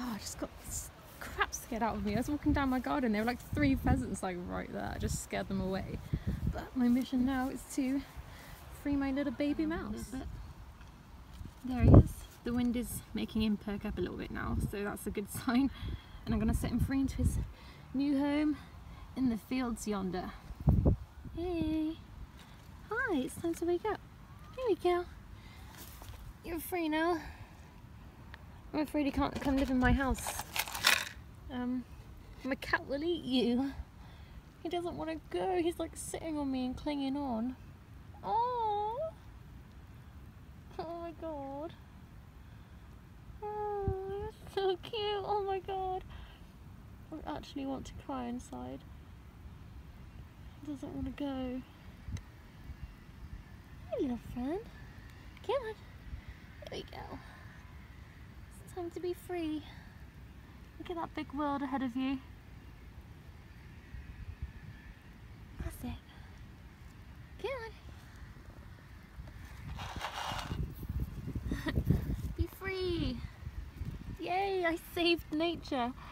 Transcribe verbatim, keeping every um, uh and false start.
Oh, I just got crap scared out of me. I was walking down my garden, there were like three pheasants like right there. I just scared them away. But my mission now is to free my little baby mouse. There he is. The wind is making him perk up a little bit now, so that's a good sign. And I'm going to set him free into his new home in the fields yonder. Hey! Hi, it's time to wake up. Here we go. You're free now. I'm afraid he can't come live in my house. Um, my cat will eat you. He doesn't want to go. He's like sitting on me and clinging on. Oh! Oh my god. Oh, so cute. Oh my god. I actually want to cry inside. He doesn't want to go. Hey little friend. Come on. There we go. It's time to be free. Look at that big world ahead of you. That's it. Come on. Be free. Yay, I saved nature.